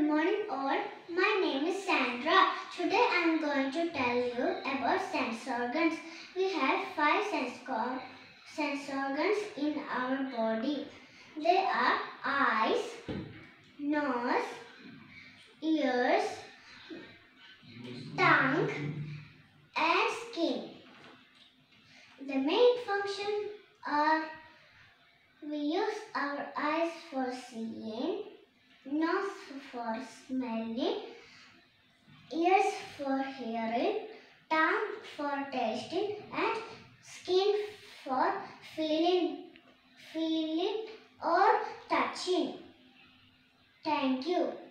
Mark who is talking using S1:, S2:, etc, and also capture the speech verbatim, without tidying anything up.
S1: morning all. My name is Sandra. Today I am going to tell you about sense organs. We have five sense, sense organs in our body. They are eyes, nose, ears, tongue and skin. The main functions are we use our eyes for seeing, nose for smelling, ears for hearing, tongue for tasting and skin for feeling, feeling or touching. Thank you.